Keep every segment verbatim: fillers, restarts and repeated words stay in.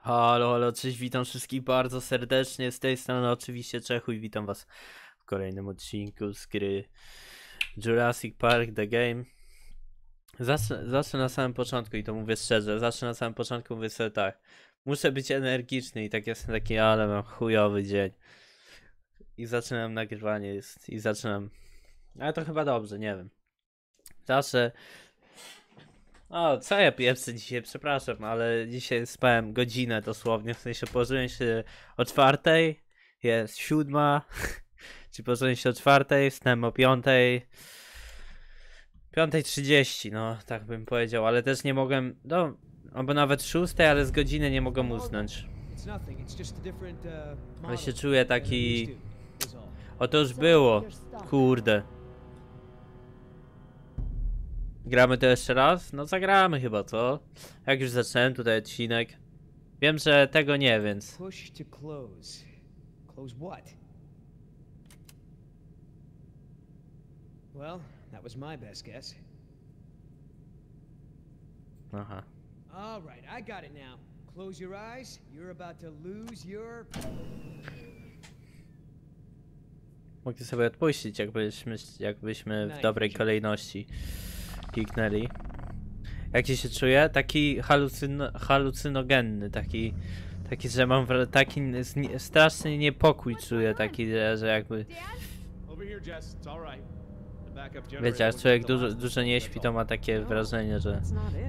Halo, halo, cześć, witam wszystkich bardzo serdecznie, z tej strony oczywiście Czechu i witam was w kolejnym odcinku z gry Jurassic Park The Game. Zacznę, zacznę na samym początku i to mówię szczerze, zacznę na samym początku, mówię sobie tak. Muszę być energiczny i tak jestem taki, ale mam chujowy dzień. I zaczynam nagrywanie jest, i zaczynam, ale to chyba dobrze, nie wiem. Zawsze... O, co ja pieprzę dzisiaj, przepraszam, ale dzisiaj spałem godzinę dosłownie, w sensie położyłem się o czwartej, jest siódma, czyli położyłem się o czwartej, wstałem o piątej, piątej trzydzieści, no tak bym powiedział, ale też nie mogłem, no, albo nawet szóstej, ale z godziny nie mogłem usnąć. Ale się czuję taki, o to już było, kurde. Gramy to jeszcze raz? No zagramy chyba, co? Jak już zacząłem tutaj odcinek. Wiem, że tego nie, więc... Push to close. Close what? Well, that was my best guess. Aha. All right, I got it now. Close your eyes. You're about to lose your... Mogę sobie odpuścić, jakbyśmy, jakbyśmy w dobrej kolejności kliknęli. Jak ci się czuje? Taki halucyno, halucynogenny, taki, taki, że mam taki straszny niepokój czuję, taki, że, że jakby... Wiecie, jak człowiek dużo, dużo nie śpi, to ma takie wrażenie, że...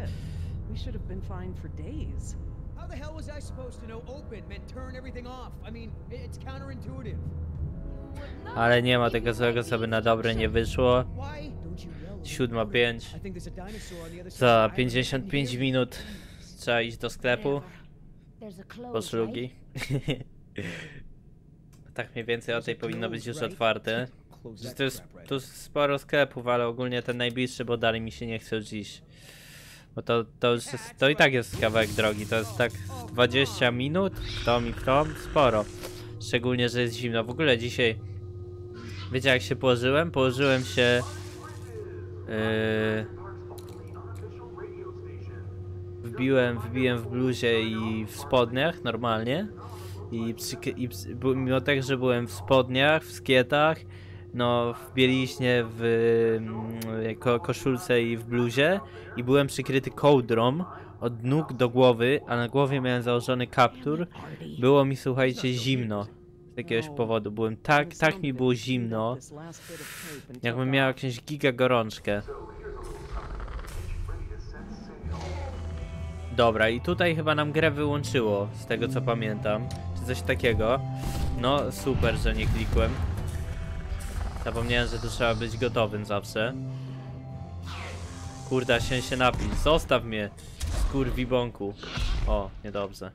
How the hell was I supposed to know open meant turn everything off? I mean, it's counterintuitive. Ale nie ma tego złego, co by na dobre nie wyszło. Siódma pięć. Za pięćdziesiąt pięć minut trzeba iść do sklepu po szlugi. Tak mniej więcej o tej powinno być już otwarte. To jest, to jest sporo sklepów, ale ogólnie ten najbliższy, bo dalej mi się nie chce dziś. Bo to, to już jest, to i tak jest kawałek drogi, to jest tak dwadzieścia minut, kto mi kto, sporo. Szczególnie, że jest zimno. W ogóle dzisiaj, wiecie jak się położyłem? Położyłem się... Yy, wbiłem, wbiłem w bluzie i w spodniach normalnie. I, przy, i przy, mimo tego, że byłem w spodniach, w skietach, no w bieliźnie, w ko, koszulce i w bluzie. I byłem przykryty kołdrą od nóg do głowy, a na głowie miałem założony kaptur. Było mi, słuchajcie, zimno. Z jakiegoś powodu. Byłem tak, tak mi było zimno. Jakbym miał jakąś giga gorączkę. Dobra, i tutaj chyba nam grę wyłączyło, z tego co pamiętam. Czy coś takiego. No, super, że nie klikłem. Zapomniałem, że tu trzeba być gotowym zawsze. Kurde, się się napić. Zostaw mnie, skurwibąku. O, niedobrze.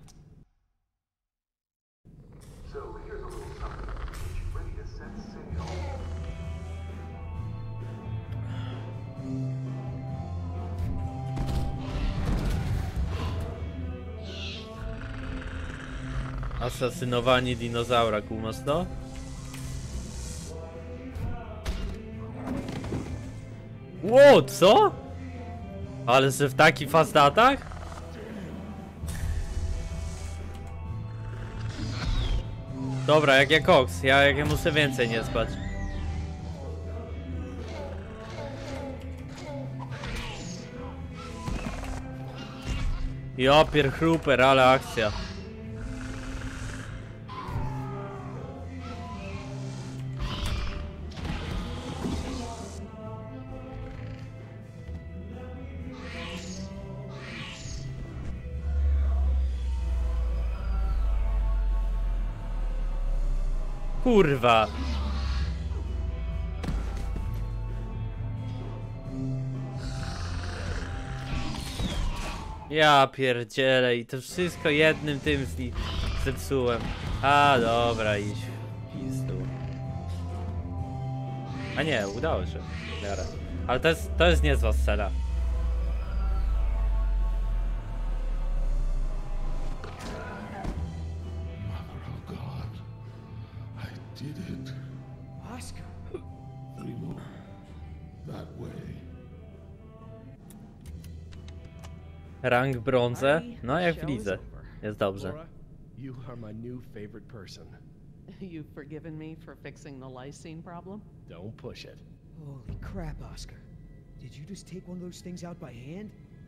Asasynowanie dinozaura, kumasz to? Ło, co? Ale że w taki fast attack? Dobra, jak ja koks, ja, jak ja muszę więcej nie spać. Ja pierchruper, ale akcja. Kurwa. Ja pierdzielę i to wszystko jednym tym zepsułem. A dobra, idź w pizdu. A nie, udało się. Ale to jest, to jest niezła scena. Rank brązę? No jak w lidze. jest dobrze. Laura, you are my new favorite person. You've forgiven me for fixing the lysine problem? Don't push it. Holy crap, Oscar. Did you just take one of those things out by hand?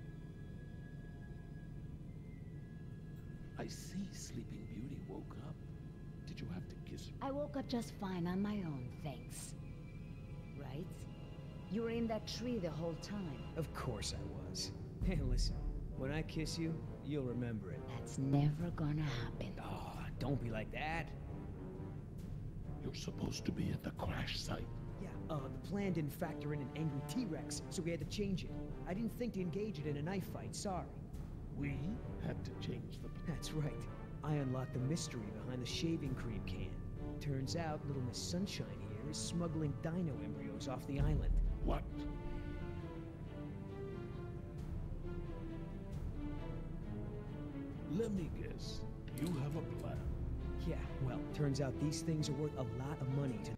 I see Sleeping Beauty woke up. Did you have to kiss her? I woke up just fine on my own, thanks. Right? You were in that tree the whole time. Of course I was. Hey, listen. When I kiss you, you'll remember it. That's never gonna happen. Oh, don't be like that. You're supposed to be at the crash site. Yeah, uh, the plan didn't factor in an angry T-Rex, so we had to change it. I didn't think to engage it in a knife fight, sorry. We had to change the... That's right. I unlocked the mystery behind the shaving cream can. Turns out little Miss Sunshine here is smuggling dino embryos off the island. What? Let me guess. You have a plan. Yeah, well, turns out these things are worth a lot of money to...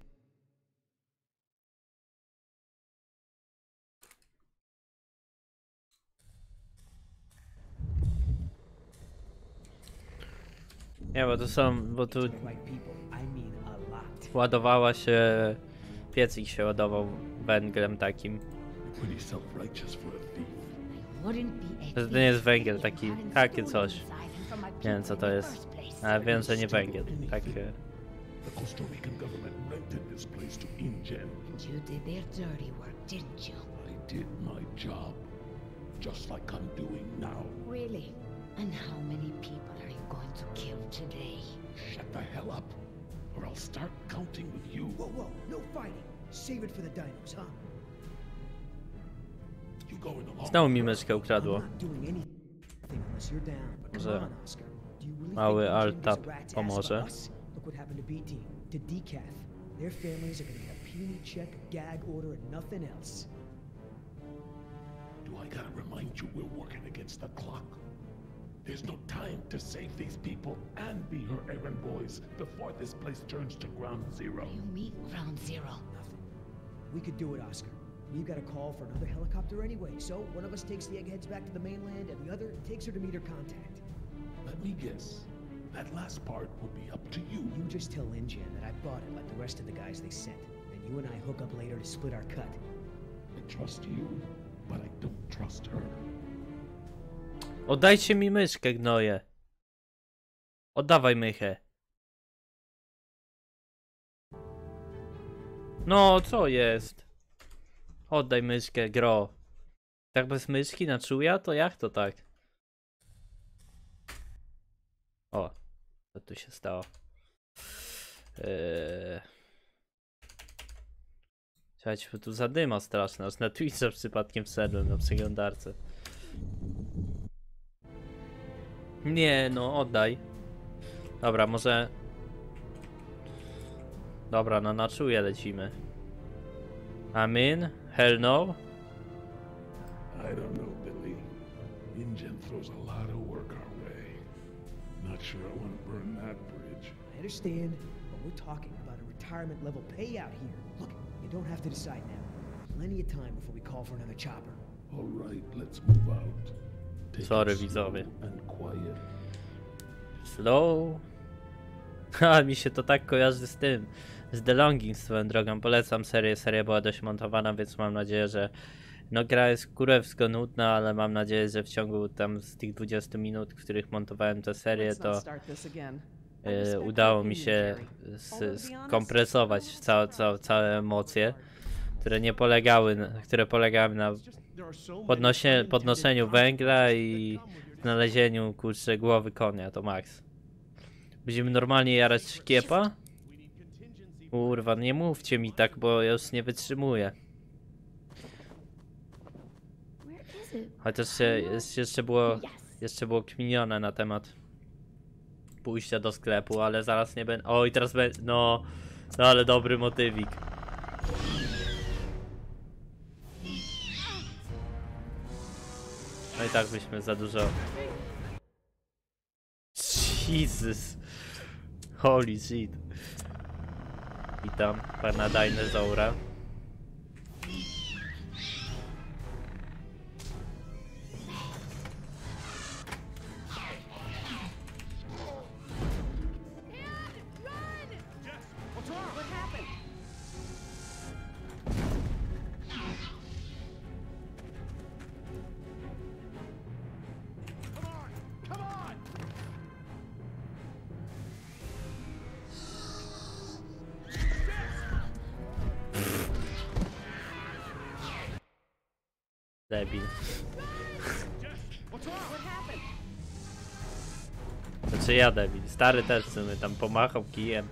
Nie, bo to są, bo tu to the right people. I mean a lot. ładowała się, piecik się ładował węglem takim. Pretty self-righteous for a thief. Wouldn't be a To nie jest thief węgiel, if taki, you hadn't takie stolen coś. inside and from my Nie wiem co people to in the jest, first place. ale wiem, że nie węgiel, tak. The Costa Rican government rented this place to InGen. And you did their dirty work, didn't you? I did my job. Just like I'm doing now. Really? And how many people are you going to kill today? Shut the hell up, or I'll start counting with you. Whoa, whoa, no fighting. Save it for the dinos, huh? You going along? Znowu mi myszkę I'm ukradło. not doing anything unless you're down. But come Może on, Oscar. Do you really mały think alt InGen tab gives a rat's ass pomoże. about us? Look what happened to B Team, to Decaf. Their families are gonna get a puny check, gag order, and nothing else. Do I gotta remind you we're working against the clock? There's no time to save these people and be her errand boys before this place turns to ground zero. You mean ground zero? Nothing. We could do it, Oscar. We've got a call for another helicopter anyway, so one of us takes the eggheads back to the mainland, and the other takes her to meet her contact. Let me guess. That last part will be up to you. You just tell InGen that I bought it like the rest of the guys they sent. Then you and I hook up later to split our cut. I trust you, but I don't trust her. Oddajcie mi myszkę, gnoje. Oddawaj mychę. No, co jest? Oddaj myszkę, gro. Tak bez myszki na czuja? To jak to tak? O, co tu się stało? Eee... Słuchajcie, bo tu zadyma straszna, aż na Twitcha przypadkiem wszedłem na przeglądarce. Nie, no oddaj. Dobra, może... Dobra, no na czuję lecimy. I'm in? Hell no? I don't know, Billy. InGen throws a lot of work our way. Not sure I want to burn that bridge. I understand, but we're talking about a retirement level payout here. Look, you don't have to decide now. Plenty of time before we call for another chopper. All right, let's move out. Take Sorry, it slow widzowie. and quiet. Slow. Ha, mi się to tak kojarzy z tym. Z The Longing swoją drogą. Polecam serię. Seria była dość montowana, więc mam nadzieję, że no gra jest kurewsko nudna, ale mam nadzieję, że w ciągu tam z tych dwudziestu minut, w których montowałem tę serię, Let's not to start this again. I e, respect udało your mi opinion, się Jerry. s- Although, to be honest, skompresować I'm całe, całe, całe emocje, które nie polegały, na, które polegały na podnosie, podnoszeniu węgla i znalezieniu kurczę głowy konia, to max. Będziemy normalnie jarać szkiepa? Kurwa, nie mówcie mi tak, bo ja już nie wytrzymuję. Where is it? Chociaż się, jest- jeszcze było, Yes. jeszcze było kminione na temat pójścia do sklepu, ale zaraz nie będę... O, i teraz będzie... No, no ale dobry motywik. No i tak byśmy za dużo... Jesus. Holy shit. Witam pana Dinozaura. debil. What happened? Znaczy ja debil, stary też w sumie tam pomachał kijem.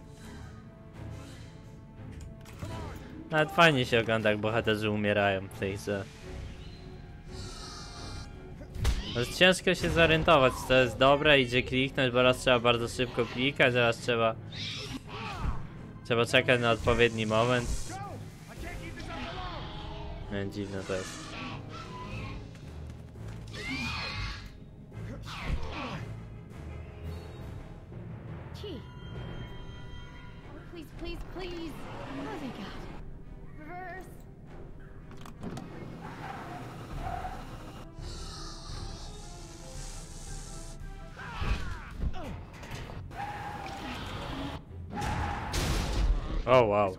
Nawet fajnie się ogląda, jak bohaterzy umierają w tej grze. No, ciężko się zorientować, co jest dobre, idzie kliknąć, bo raz trzeba bardzo szybko klikać, a raz trzeba... Trzeba czekać na odpowiedni moment. Nie, dziwne to jest. Key. Oh, please, please, please. Oh, thank God. Reverse. O, wow.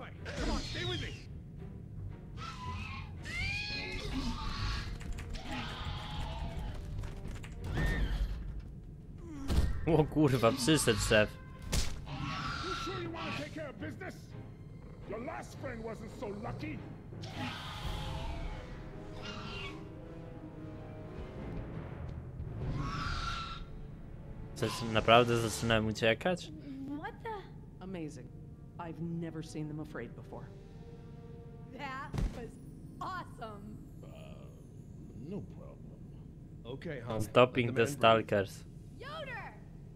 O kurwa, przyszedł szef. You sure you want to take care of business? Your last friend wasn't so lucky. Coś naprawdę zaczynałem uciekać? What the? Amazing. I've never seen them afraid before. That was awesome. No problem. Okay, hon. Stopping let the man stalkers. Yoder!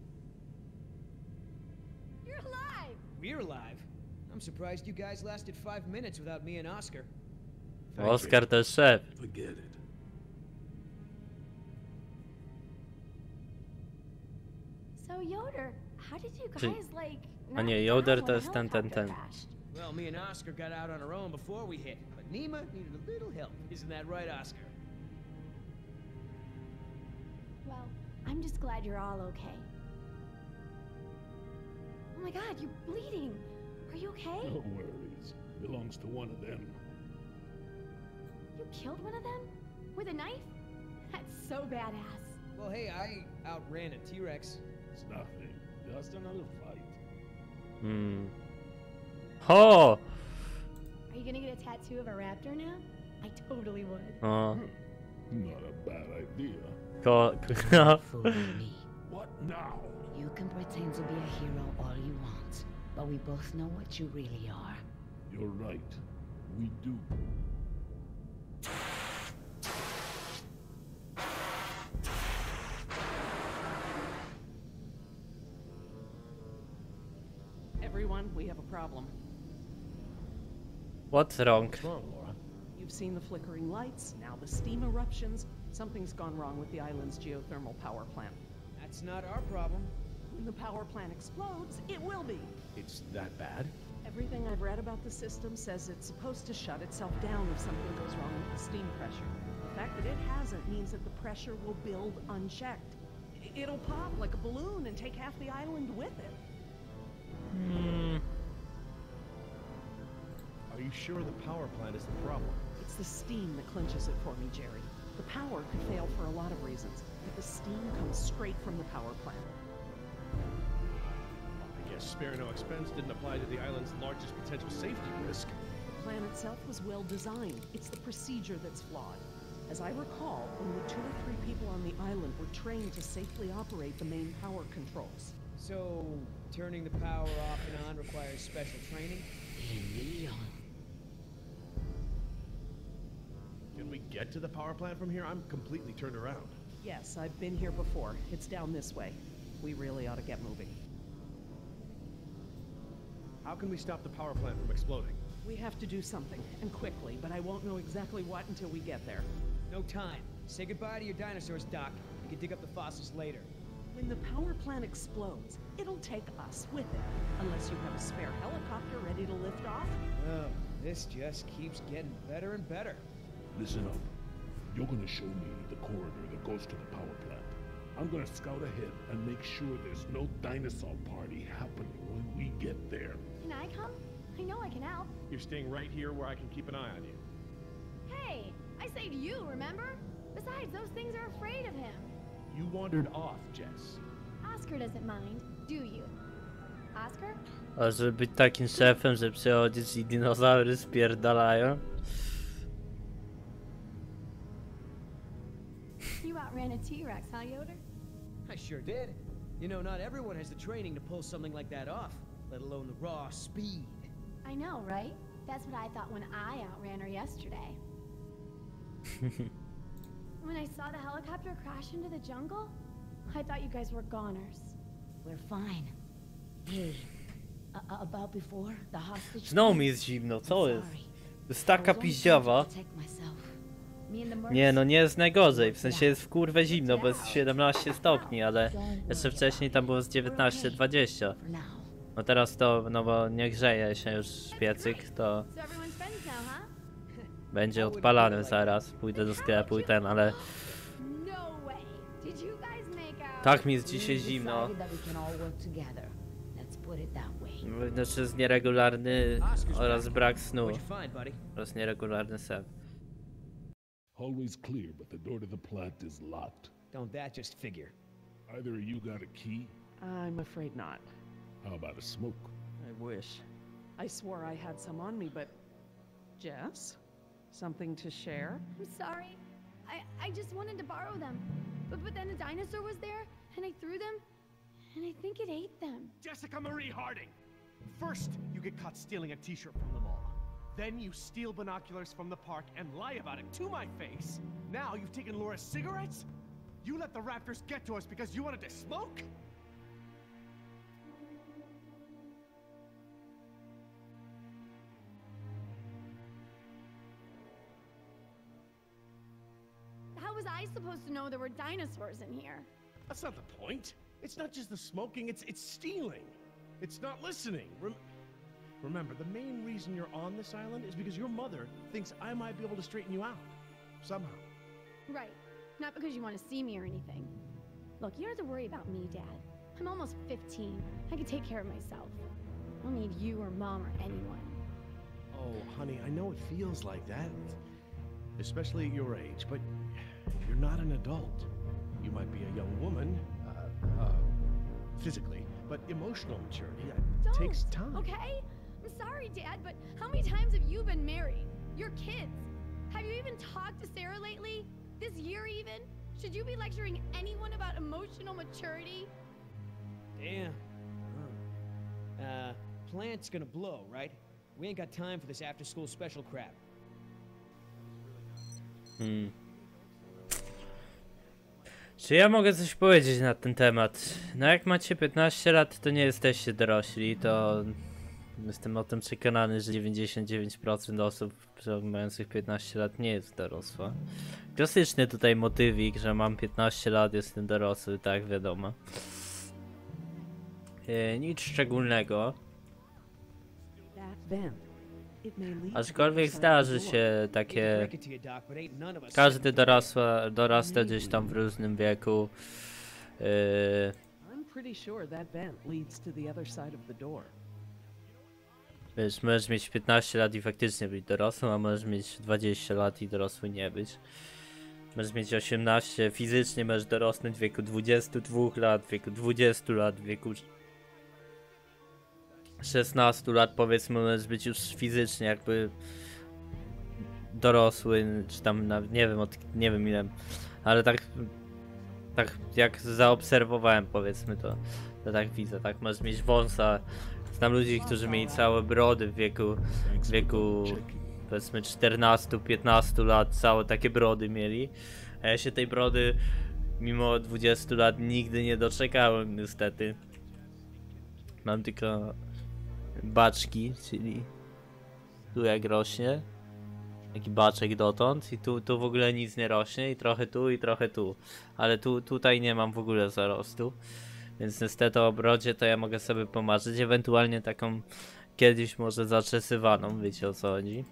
You're alive! We're alive. I'm surprised you guys lasted five minutes without me and Oscar. Thank you. Oskar to jest szef. Forget it. So Yoder, how did you Czy- guys like? A not nie, die Yoder when to the jest ten, ten, helicopter ten. crashed? Well, me and Oscar got out on our own before we hit, but Nima needed a little help. Isn't that right, Oscar? Well, I'm just glad you're all okay. Oh my God, you're bleeding. Are you okay? No worries. Belongs to one of them. You killed one of them? With a knife? That's so badass. Well, hey, I outran a T-Rex. It's nothing. Just another fight. Hmm. Ho! Are you gonna get a tattoo of a raptor now? I totally would. O, Not a bad idea. ko... Fooling me. What now? You can pretend to be a hero all you want, but we both know what you really are. You're right. We do. Everyone, we have a problem. What's wrong? What's wrong, Laura? You've seen the flickering lights, now the steam eruptions. Something's gone wrong with the island's geothermal power plant. That's not our problem. When the power plant explodes, it will be. It's that bad? Everything I've read about the system says it's supposed to shut itself down if something goes wrong with the steam pressure. The fact that it hasn't means that the pressure will build unchecked. I- It'll pop like a balloon and take half the island with it. Hmm. Are you sure the power plant is the problem? It's the steam that clinches it for me, Jerry. The power could fail for a lot of reasons, but the steam comes straight from the power plant. I guess spare no expense didn't apply to the island's largest potential safety risk. The plan itself was well designed. It's the procedure that's flawed. As I recall, only two or three people on the island were trained to safely operate the main power controls. So, turning the power off and on requires special training? Can we get to the power plant from here? I'm completely turned around. Yes, I've been here before. It's down this way. We really ought to get moving. How can we stop the power plant from exploding? We have to do something, and quickly, but I won't know exactly what until we get there. No time. Say goodbye to your dinosaurs, Doc. We can dig up the fossils later. When the power plant explodes, it'll take us with it, unless you have a spare helicopter ready to lift off. Oh, this just keeps getting better and better. Listen up. You're gonna show me the corridor that goes to the power plant. I'm gonna scout ahead and make sure there's no dinosaur party happening when we get there. Can I come? I know I can help. You're staying right here where I can keep an eye on you. Hey, I saved you, remember? Besides, those things are afraid of him. You wandered off, Jess. Oscar doesn't mind, do you? Oscar? A żeby być takim szefem, że przychodzisz i dinozaury spierdalają. a T-Rex, huh, Yoder? I sure did. You know, not everyone has the training to pull something like that off, let alone the raw speed. I know, right? That's what I thought when I outran her yesterday. When I saw the helicopter crash into the jungle, I thought you guys were goners. We're fine. Hey, uh, about before the hostage. Znowu mi jest zimno, co jest? To jest taka piździawa. Nie, no nie jest najgorzej, w sensie jest w kurwę zimno, bo jest siedemnaście stopni, ale jeszcze wcześniej tam było z dziewiętnaście dwadzieścia. No teraz to, no bo nie grzeje się już piecyk, to So everyone's friends now, huh? będzie odpalany zaraz. Pójdę do sklepu i ten, ale No way. Did you guys make out? tak mi jest dzisiaj zimno. Znaczy jest nieregularny oraz brak snu What'd you find, buddy? oraz nieregularny sen. Hallway's clear, but the door to the plant is locked. Don't that just figure? Either of you got a key? I'm afraid not. How about a smoke? I wish. I swore I had some on me, but... Jess? Something to share? I'm sorry. I, I just wanted to borrow them. But, but then a dinosaur was there, and I threw them, and I think it ate them. Jessica Marie Harding! First, you get caught stealing a t-shirt from the mall. Then you steal binoculars from the park and lie about it to my face. Now you've taken Laura's cigarettes? You let the raptors get to us because you wanted to smoke? How was I supposed to know there were dinosaurs in here? That's not the point. It's not just the smoking, it's it's stealing. It's not listening. Rem Remember, the main reason you're on this island is because your mother thinks I might be able to straighten you out. Somehow. Right. Not because you want to see me or anything. Look, you don't have to worry about me, Dad. I'm almost fifteen. I can take care of myself. I don't need you or Mom or anyone. Oh, honey, I know it feels like that. Especially at your age, but you're not an adult. You might be a young woman, uh, uh, physically, but emotional maturity uh, Don't, takes time. Okay? I'm sorry, Dad, but how many times have you been married? Your kids? Have you even talked to Sarah lately? This year even? Should you be lecturing anyone about emotional maturity? Damn. Huh. Uh, plant's gonna blow, right? We ain't got time for this after-school special crap. Hmm. Czy ja mogę coś powiedzieć na ten temat? No jak macie piętnaście lat, to nie jesteście dorośli, to jestem o tym przekonany, że dziewięćdziesiąt dziewięć procent osób mających piętnaście lat nie jest dorosła. Klasyczny tutaj motywik, że mam piętnaście lat, jestem dorosły, tak wiadomo. E, nic szczególnego. Aczkolwiek zdarzy się takie... Każdy dorosła, dorasta gdzieś tam w różnym wieku. Yy... Wiesz, możesz mieć piętnaście lat i faktycznie być dorosłym, a możesz mieć dwadzieścia lat i dorosły nie być. Możesz mieć osiemnaście, fizycznie możesz dorosnąć w wieku dwudziestu dwóch lat, w wieku dwudziestu lat, w wieku szesnastu lat powiedzmy możesz być już fizycznie jakby dorosły, czy tam nawet nie wiem, od, nie wiem ile, ale tak tak jak zaobserwowałem powiedzmy to, to tak widzę, tak możesz mieć wąsa. Znam ludzi, którzy mieli całe brody w wieku, w wieku powiedzmy czternastu piętnastu lat, całe takie brody mieli, a ja się tej brody mimo dwudziestu lat nigdy nie doczekałem niestety. Mam tylko baczki, czyli tu jak rośnie, taki baczek dotąd i tu, tu w ogóle nic nie rośnie i trochę tu i trochę tu, ale tu, tutaj nie mam w ogóle zarostu, więc niestety o brodzie to ja mogę sobie pomarzyć, ewentualnie taką kiedyś może zaczesywaną, wiecie o co chodzi.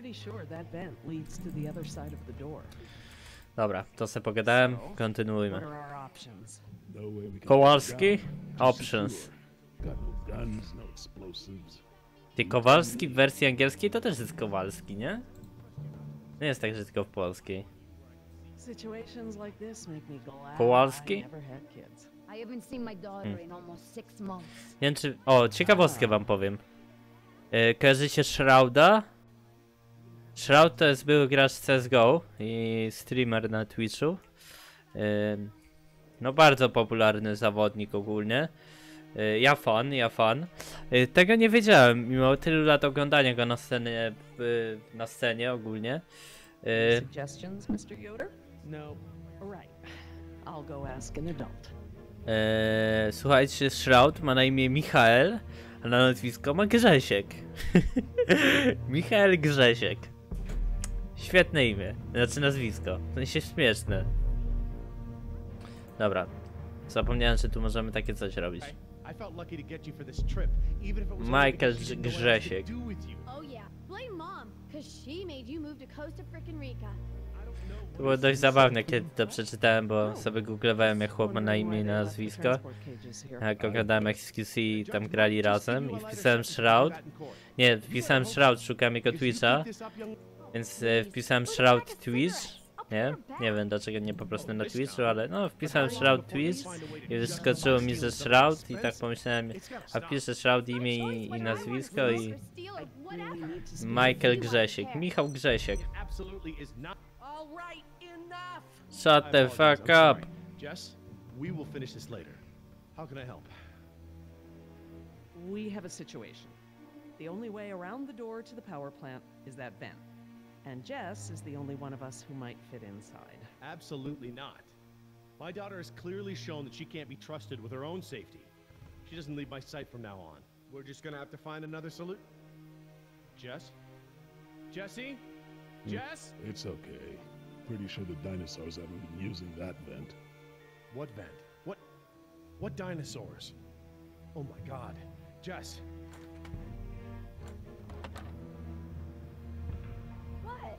Dobra, to sobie pogadałem, kontynuujmy. Kowalski? Options. Ty Kowalski w wersji angielskiej to też jest Kowalski, nie? Nie jest tak, że tylko w polskiej. Kowalski? Hmm. Nie wiem czy... O, ciekawostkę wam powiem. E, kojarzycie Shrouda? Shroud to jest były gracz C S G O i streamer na Twitchu. Ym, no bardzo popularny zawodnik ogólnie. Yy, ja fan, ja fan. Yy, tego nie wiedziałem, mimo tylu lat oglądania go na scenie, yy, na scenie ogólnie. Yy, Suggestions, mister Yoder? No. Right. I'll go ask an adult. yy, słuchajcie, Shroud ma na imię Michael, a na nazwisko ma Grzesiek. Michael Grzesiek. Świetne imię, znaczy nazwisko, w sensie śmieszne. Dobra, zapomniałem, że tu możemy takie coś robić. Michael Grzesiek. Oh yeah, blame mom, cause she made you move to Costa Frickin' Rica. To było dość zabawne, kiedy to przeczytałem, bo sobie googlowałem, jak chłop ma na imię i na nazwisko. Jak oglądałem X Q C i tam grali razem i wpisałem Shroud. Nie, wpisałem Shroud, szukam jego Twitcha. Więc e, wpisałem Shroud Twitch. Nie? Nie wiem dlaczego nie po prostu na Twitchu, ale no wpisałem Shroud Twitch i wyskoczyło mi, że Shroud i tak pomyślałem, a wpiszę Shroud imię i, i nazwisko i... Michael Grzesiek, Michał Grzesiek. Shut the fuck up! Jess, we will finish this later. How can I help? We have a situation. The only way around the door to the power plant is that vent. And Jess is the only one of us who might fit inside. Absolutely not. My daughter has clearly shown that she can't be trusted with her own safety. She doesn't leave my sight from now on. We're just gonna have to find another solution. Jess? Jessie? Jess? It's okay. Pretty sure the dinosaurs haven't been using that vent. What vent? What? What dinosaurs? Oh my god. Jess. What?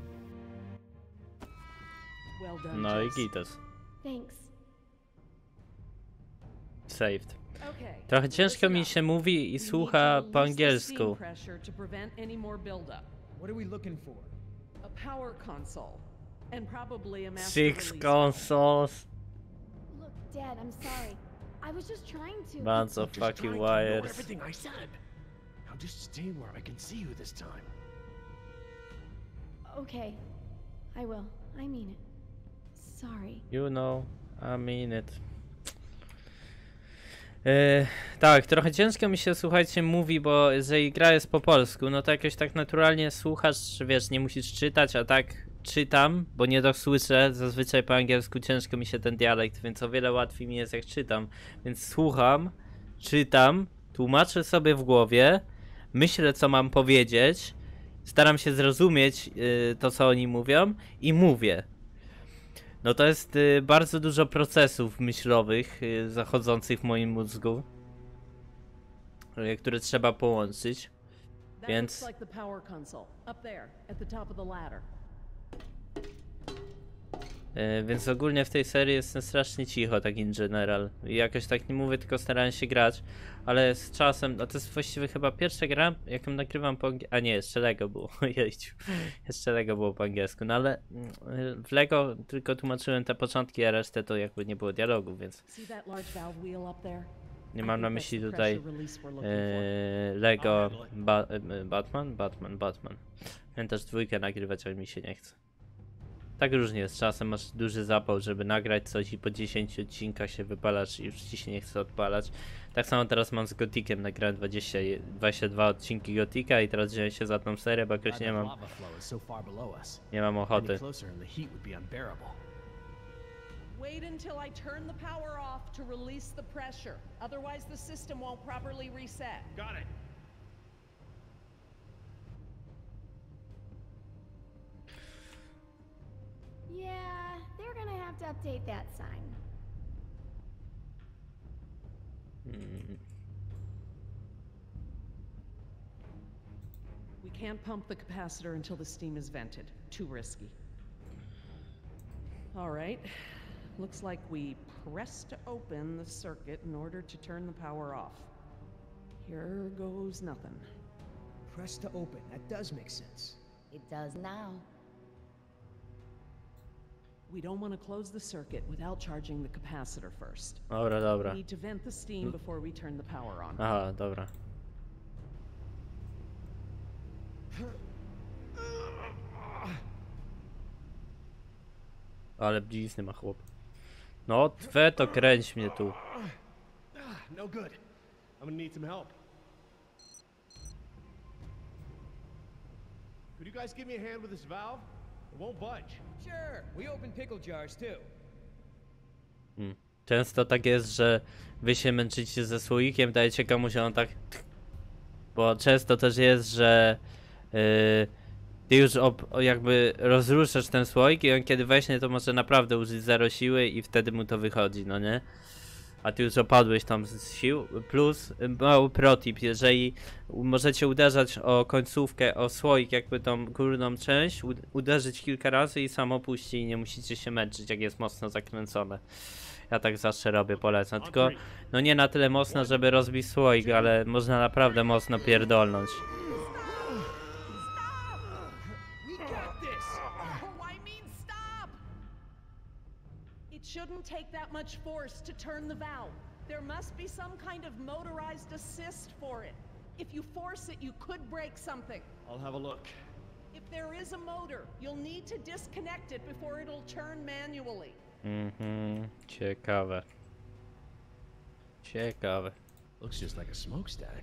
Well done, No i Jess. gitos. Thanks. Saved. Okay. Trochę ciężko mi się mówi i słucha po angielsku. What are we looking for? A power console. And probably a master Six release. consoles. Look, Dad, I'm sorry. I was just trying to. Bunch of Just fucking trying to ignore wires. everything I said. Now just stay where I can see you this time. Okay, I will. I mean it. Sorry. You know, I mean it. Yy, tak, trochę ciężko mi się, słuchajcie, mówi, bo jeżeli gra jest po polsku, no to jakoś tak naturalnie słuchasz, wiesz, nie musisz czytać, a tak czytam, bo nie dosłyszę, zazwyczaj po angielsku ciężko mi się ten dialekt, więc o wiele łatwiej mi jest jak czytam, więc słucham, czytam, tłumaczę sobie w głowie, myślę co mam powiedzieć, staram się zrozumieć yy, to co oni mówią i mówię. No to jest y, bardzo dużo procesów myślowych y, zachodzących w moim mózgu, y, które trzeba połączyć, That więc... looks like the power console. Up there, at the top of the ladder. y, więc ogólnie w tej serii jestem strasznie cicho, tak in general. I jakoś tak nie mówię, tylko starałem się grać, ale z czasem, no to jest właściwie chyba pierwsza gra, jaką nagrywam po angielsku, a nie, jeszcze Lego było, jejciu, jeszcze Lego było po angielsku, no ale y, w Lego tylko tłumaczyłem te początki, a resztę to jakby nie było dialogów, więc See that large valve wheel up there? nie I mam na think that's myśli the tutaj pressure release we're looking for. Eee, Lego ba e, Batman? Batman, Batman. Miałem też dwójkę nagrywać, ale mi się nie chce. Tak różnie jest, czasem masz duży zapał, żeby nagrać coś i po dziesięciu odcinkach się wypalasz i już ci się nie chce odpalać. Tak samo teraz mam z Gothikiem, nagrałem dwadzieścia, dwadzieścia dwa odcinki Gothika i teraz wziąłem się za tą serię, bo jakoś nie mam, nie mam ochoty. Wait until I turn the power off to release the pressure. Otherwise the system won't properly reset. Got it. Yeah, they're gonna have to update that sign. Mm. We can't pump the capacitor until the steam is vented. Too risky. All right. Looks like we pressed open the circuit in order to turn the power off. Here goes nothing. Press to open. That does make sense. It does now. We don't want to close the circuit without charging the capacitor first. Dobra, dobra. We need to vent the steam before we turn the power on. Aha, dobra. Ale blizny ma chłop. No, we to kręć mnie tu. No good. I'm gonna need some help. Could you guys give me a hand with this valve? It won't budge. Sure, we open pickle jars too. Hmm. Często tak jest, że wy się męczycie ze słoikiem, dajecie komuś, a on tak... Bo często też jest, że yy, ty już ob, jakby rozruszasz ten słoik i on kiedy weźmie, to może naprawdę użyć zero siły i wtedy mu to wychodzi, no nie? A ty już opadłeś tam z sił. Plus mały protip, jeżeli możecie uderzać o końcówkę, o słoik, jakby tą górną część, uderzyć kilka razy i samo puści i nie musicie się męczyć, jak jest mocno zakręcone. Ja tak zawsze robię, polecam. Tylko no nie na tyle mocno, żeby rozbić słoik, ale można naprawdę mocno pierdolnąć. It shouldn't take that much force to turn the valve. There must be some kind of motorized assist for it. If you force it, you could break something. I'll have a look. If there is a motor, you'll need to disconnect it before it'll turn manually. Mhm, ciekawe. Ciekawe. Looks just like a smokestack.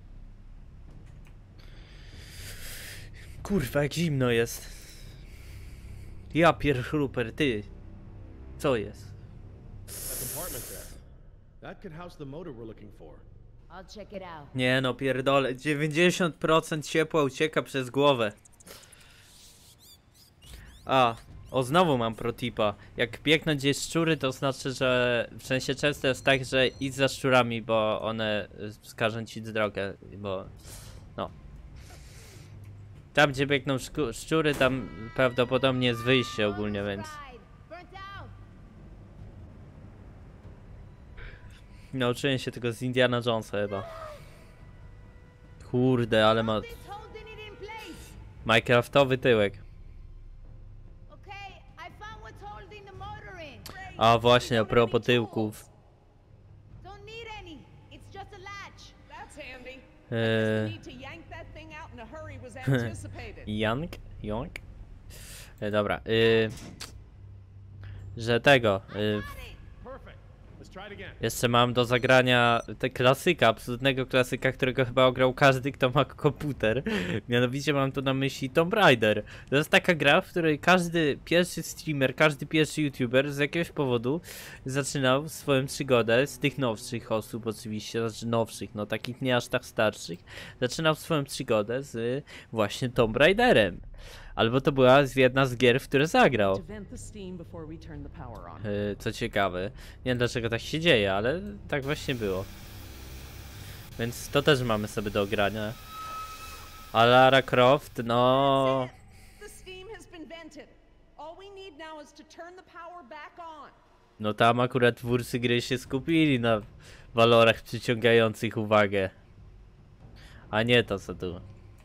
Kurwa, jak zimno jest. Ja pierchruper, ty. Co jest? That compartment there. That could house the motor we're looking for. I'll check it out. Nie no, pierdolę. dziewięćdziesiąt procent ciepła ucieka przez głowę. A, o znowu mam protipa. Jak biegną gdzieś szczury, to znaczy, że w sensie często jest tak, że idź za szczurami, bo one wskażą ci drogę, bo no. Tam gdzie biegną szczury, tam prawdopodobnie jest wyjście ogólnie, więc... Nauczyłem się tego z Indiana Jonesa chyba. Kurde, ale ma... Minecraftowy tyłek. A właśnie, a propos tyłków. Eee... Jank? Jank? E, dobra, y... że tego... Y... Jeszcze mam do zagrania te klasyka, absolutnego klasyka, którego chyba ograł każdy, kto ma komputer. Mianowicie mam tu na myśli Tomb Raider. To jest taka gra, w której każdy pierwszy streamer, każdy pierwszy youtuber z jakiegoś powodu zaczynał swoją przygodę, z tych nowszych osób oczywiście, znaczy nowszych, no takich nie aż tak starszych, zaczynał swoją przygodę z właśnie Tomb Raiderem. Albo to była jedna z gier, w które zagrał. Yy, co ciekawe. Nie wiem dlaczego tak się dzieje, ale tak właśnie było. Więc to też mamy sobie do ogrania. A Lara Croft, no... No tam akurat twórcy gry się skupili na walorach przyciągających uwagę. A nie to co tu.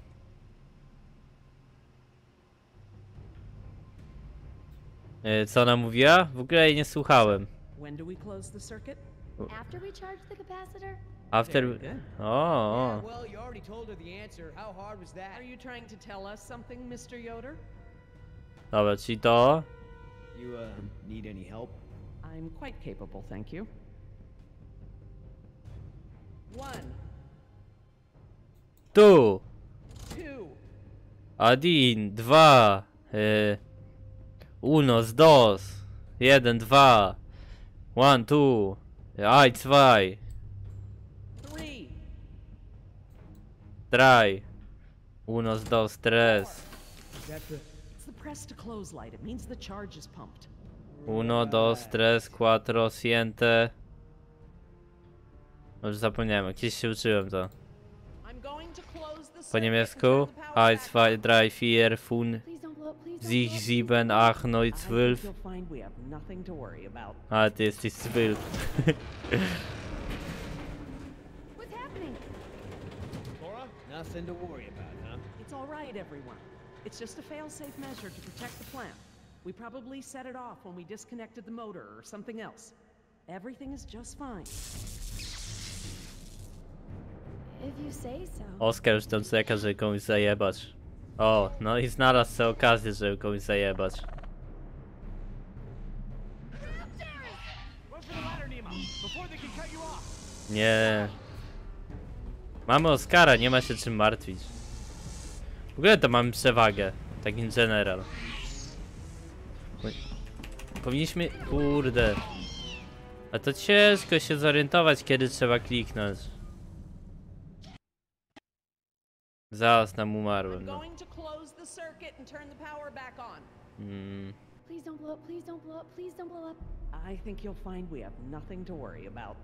Co ona mówiła? W ogóle jej nie słuchałem. When do we close the circuit? After we charge the capacitor? After... O, Yeah, well, you already told her the answer. How hard was that? Are you trying to tell us something, mister Yoder? dobra, czyli to... You, uh, need any help? I'm quite capable, thank you. One, Tu! two, Adin, dwa... Y... Unos, dos... Jeden, dwa... One, two... Aj, zwei... three. Drei... Unos, dos, tres... Is that the... It's the press to close light. It means the charge is pumped. Uno, dos, tres, cuatro, siete... Już zapomniałem, gdzieś się uczyłem to. I'm going to close the Po circuit niemiecku? and turn the power Eins, back zwei, on. drei, vier, fünf... Please don't blow up, please don't Sich, blow up, please sieben, don't blow up. acht, neun, I think zwölf... you'll find we have nothing to worry about. A, ty jesteś zwölf. What's happening? Laura? Nothing to worry about, huh? It's all right, everyone. It's just a fail-safe measure to protect the plant. We probably set it off when we disconnected the motor or something else. Everything is just fine. If you say so. Oskar już tam czeka, żeby komuś zajebać. O, no i znalazł sobie okazję, żeby komuś zajebać. Nie. Mamy Oscara, nie ma się czym martwić. W ogóle to mamy przewagę. Tak in general. Powinniśmy... Kurde. A to ciężko się zorientować, kiedy trzeba kliknąć. Zaraz nam umarłem, no. Hmm. Please don't blow up, please don't blow up, please don't blow up. I think you'll find we have nothing to worry about.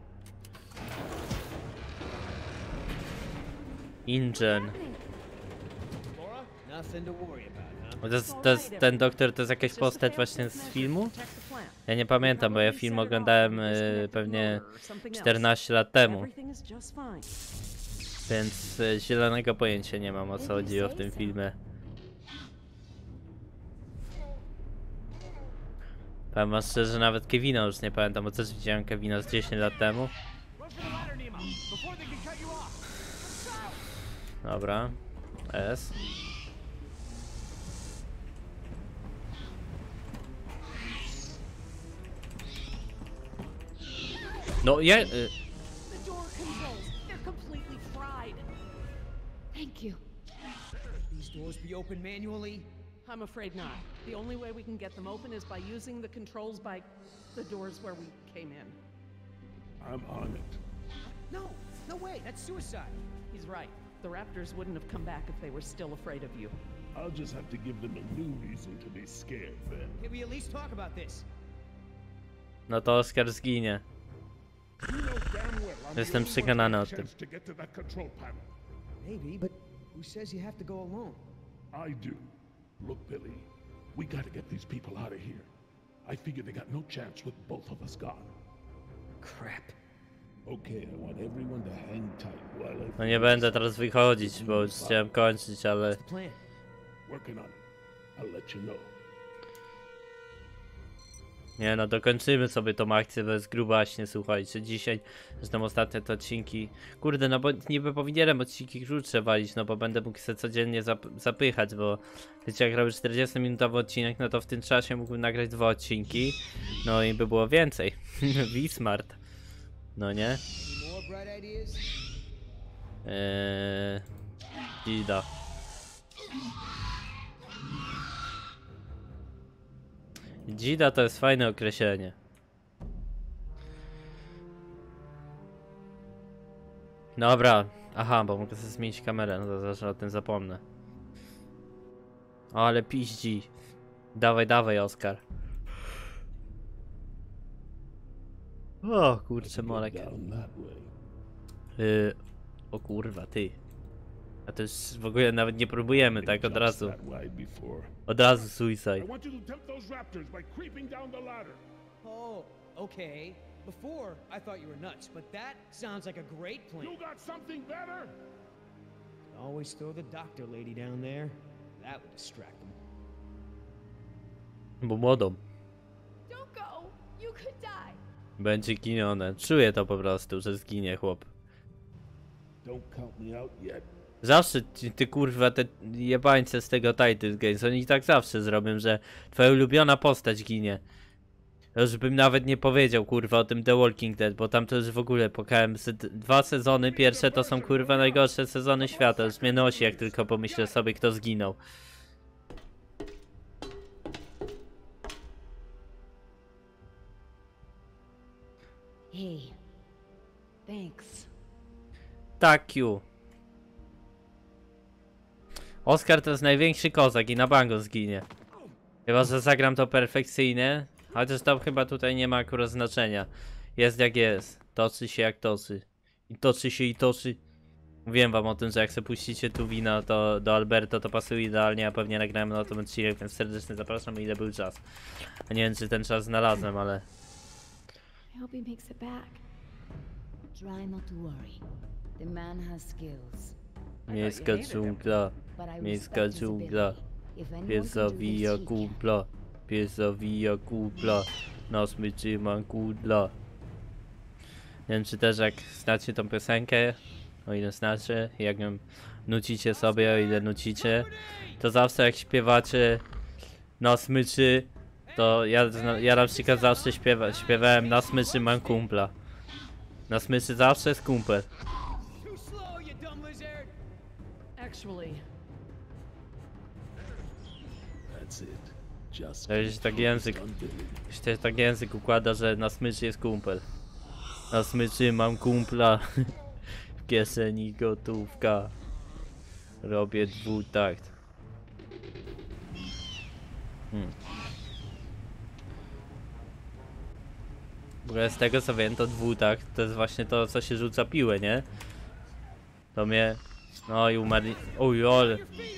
InGen. Laura? Nothing to worry about, huh? To jest, to jest, ten doktor to jest jakaś postać właśnie z filmu? Ja nie pamiętam, bo ja film oglądałem y, pewnie czternaście lat temu. Everything is just fine. Więc y, zielonego pojęcia nie mam, o co chodziło w tym filmie. Powiem wam szczerze, nawet Kevina już nie pamiętam, bo też widziałem Kevina z dziesięć lat temu. Run for the ladder, Nemo, before they can cut you off. Dobra. S. No ja... Y The door controls, they're completely fried. Thank you. These doors be open manually? I'm afraid not. The only way we can get them open is by using the controls by the doors where we came in. I'm on it. No, no way, that's suicide. He's right. The Raptors wouldn't have come back if they were still afraid of you. I'll just have to give them a new reason to be scared then. Can we at least talk about this? No to Oscar zginie. You know damn well I'm the Jestem only one przekonany o with a tym. chance to get to that control panel. Maybe, but who says you have to go alone? I do. Look, Billy, we gotta get these people out of here. I figure they got no chance with both of us gone. Crap. Okay, I want everyone to hang tight while I No nie będę teraz wychodzić, bo już chciałem kończyć, ale... What's the plan? working on it. I'll let you know. Nie no, dokończymy sobie tą akcję, bo jest grubaśnie, słuchajcie. Dzisiaj, zresztą ostatnie te odcinki... Kurde, no bo niby powinienem odcinki krótsze walić, no bo będę mógł się codziennie zap zapychać, bo... Wiecie, jak robię czterdziestominutowy odcinek, no to w tym czasie mógłbym nagrać dwa odcinki. No i by było więcej. Wismart. No nie? Any more bright ideas? Eee... Gida. Gida to jest fajne określenie. Dobra. Aha, bo mogę sobie zmienić kamerę, no to zaraz o tym zapomnę. O, ale piździ. Dawaj, dawaj, Oskar. O, kurczę, molek. Down that way. Yy, o kurwa, ty. A to już w ogóle nawet nie próbujemy, tak od razu. That way before. Od razu I suicide. want you to tempt those raptors by creeping down the ladder. Oh, okay. Before, I thought you were nuts, but that sounds like a great plan. You got something better? Always throw the doctor lady down there. That would distract them. Bo młodą. Don't go. You could die. Będzie ginione. Czuję to po prostu, że zginie chłop. Don't count me out yet. Zawsze ty, ty kurwa, te jebańce z tego Titan Games, oni tak zawsze zrobią, że twoja ulubiona postać ginie. Już bym nawet nie powiedział kurwa o tym The Walking Dead, bo tam to już w ogóle pokałem z dwa sezony, pierwsze to są kurwa najgorsze sezony świata, już mnie nosi jak tylko pomyślę sobie kto zginął. Hey, thanks. Tak, you. Oskar to jest największy kozak i na bango zginie. Chyba, że zagram to perfekcyjnie. Chociaż to chyba tutaj nie ma akurat znaczenia. Jest jak jest. Toczy się jak toczy. I toczy się i toczy. Mówiłem wam o tym, że jak sobie puścicie tu wina to do Alberto to pasuje idealnie, a pewnie nagrałem na tym odcinek, więc serdecznie zapraszam, ile był czas. A nie wiem czy ten czas znalazłem, ale... I hope he makes it back. Try not to worry. The man has skills. Miejska dżungla. But I Miejska respect his dżungla. ability. If anyone Pies can do zawija this, he can. kumpla. Pies zawija kumpla. Na smyczy mam kudla. Nie wiem czy też jak znacie tą piosenkę, o ile znacie, jak ją nucicie sobie, o ile nucicie, to zawsze jak śpiewacie na smyczy, to ja, ja na przykład zawsze śpiewa, śpiewałem na smyczy mam kumpla. Na smyczy zawsze jest kumpel. Too slow, you dumb lizard! Actually, That's it. Just To jest tak język, się tak język układa, że na smyczy jest kumpel. Na smyczy mam kumpla. W kieszeni gotówka. Robię dwutakt. Hmm. W ogóle z tego co wiem, to dwutakt to jest właśnie to, co się rzuca piłę, nie? To mnie... No i umarli... Oj, ale...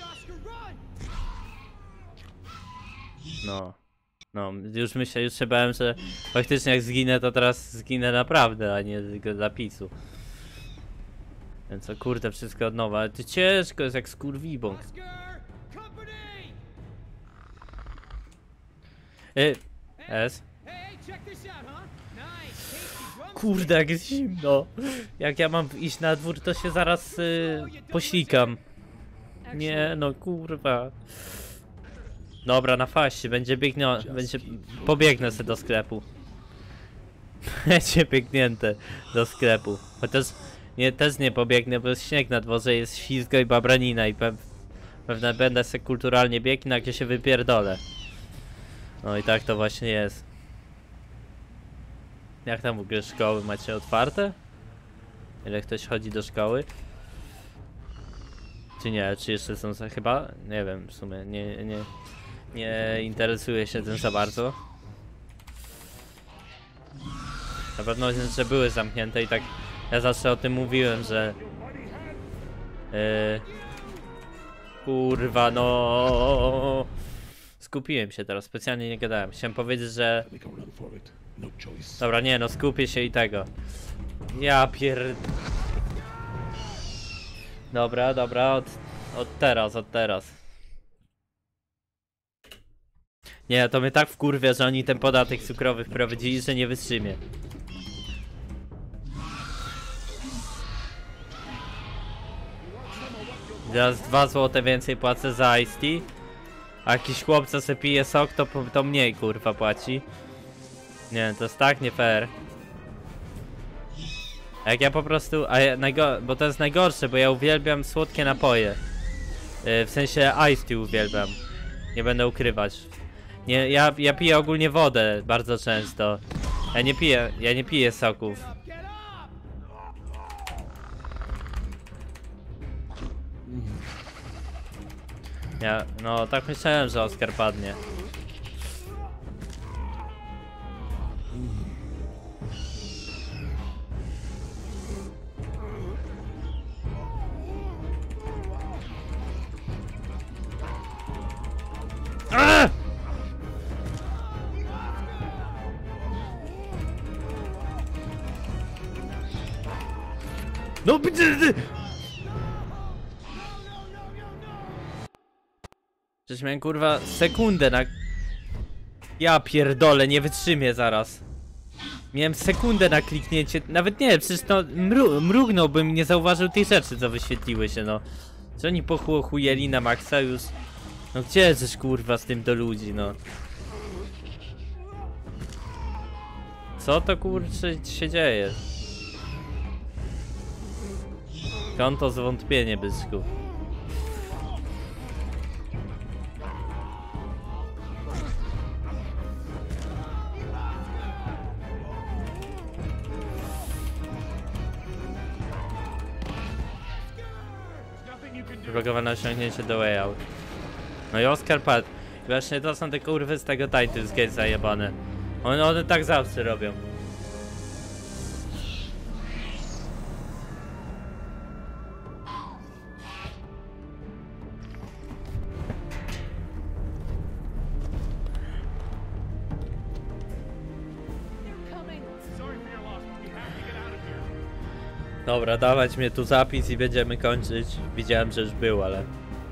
No. No, już myślę, już się bałem, że faktycznie jak zginę, to teraz zginę naprawdę, a nie tylko dla zapisu. Więc o kurde, wszystko od nowa, ale to ciężko jest jak skurwibą. Y, S. Kurde, jak jest zimno. Jak ja mam iść na dwór, to się zaraz y, posikam. Nie, no kurwa. Dobra, na faście, będzie biegnie, będzie, pobiegnę sobie do sklepu. Będzie biegnięte do sklepu. Chociaż nie, też nie pobiegnę, bo jest śnieg na dworze, jest ślizgo i babranina i pe pewnie będę sobie kulturalnie biegnę, jak się wypierdolę. No i tak to właśnie jest. Jak tam w ogóle szkoły macie otwarte? Ile ktoś chodzi do szkoły? Czy nie? Czy jeszcze są za chyba? Nie wiem, w sumie nie, nie, nie interesuję się tym za bardzo. Na pewno, że były zamknięte i tak ja zawsze o tym mówiłem, że yy, kurwa no skupiłem się teraz, specjalnie nie gadałem. Chciałem powiedzieć, że dobra, nie no, skupię się i tego. Ja pier... Dobra, dobra, od, od teraz, od teraz. Nie, to mnie tak wkurwia, że oni ten podatek cukrowy wprowadzili, że nie wytrzymię. Teraz dwa złote więcej płacę za iced tea. A jakiś chłop, co se pije sok, to, to mniej kurwa płaci. Nie, to jest tak nie fair. A jak ja po prostu, a ja, najgo, bo to jest najgorsze, bo ja uwielbiam słodkie napoje. Yy, w sensie iced tea uwielbiam. Nie będę ukrywać. Nie, ja, ja piję ogólnie wodę bardzo często. Ja nie piję, ja nie piję soków. Ja, no tak myślałem, że Oskar padnie. A! No ty! Przecież miałem kurwa sekundę na... Ja pierdolę, nie wytrzymię zaraz. Miałem sekundę na kliknięcie, nawet nie, przecież to mru mrugnąłbym, nie zauważył tej rzeczy, co wyświetliły się, no. Czy oni pochujeli na maksa już? No gdzie jesteś kurwa z tym do ludzi, no. Co to kurczę się dzieje? Konto zwątpienie, byczku. Blokowane osiągnięcie do way out. No i Oskar padł. Właśnie to są te kurwy z tego Titus Gate zajebane. One, one tak zawsze robią. Dobra, dawać mnie tu zapis i będziemy kończyć. Widziałem, że już był, ale...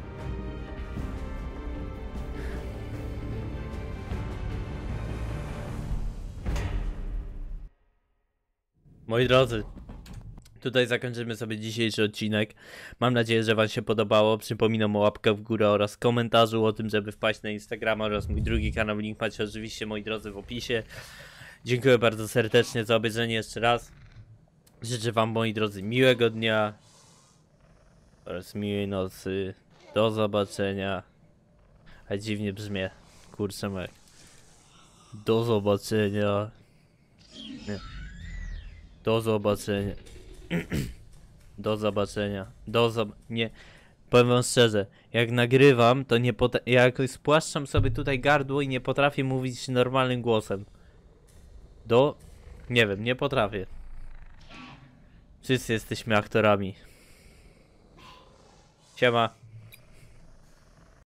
Moi drodzy, tutaj zakończymy sobie dzisiejszy odcinek. Mam nadzieję, że wam się podobało. Przypominam o łapkach w górę oraz komentarzu o tym, żeby wpaść na Instagrama oraz mój drugi kanał. Link macie oczywiście, moi drodzy, w opisie. Dziękuję bardzo serdecznie za obejrzenie jeszcze raz. Życzę wam, moi drodzy, miłego dnia oraz miłej nocy. Do zobaczenia. A dziwnie brzmię. Kurczę mek. Do zobaczenia. Nie. Do zobaczenia. Do zobaczenia. Do zob... Nie. Powiem wam szczerze, jak nagrywam, to nie pot... Ja jakoś spłaszczam sobie tutaj gardło i nie potrafię mówić normalnym głosem. Do... Nie wiem, nie potrafię. Wszyscy jesteśmy aktorami. Siema.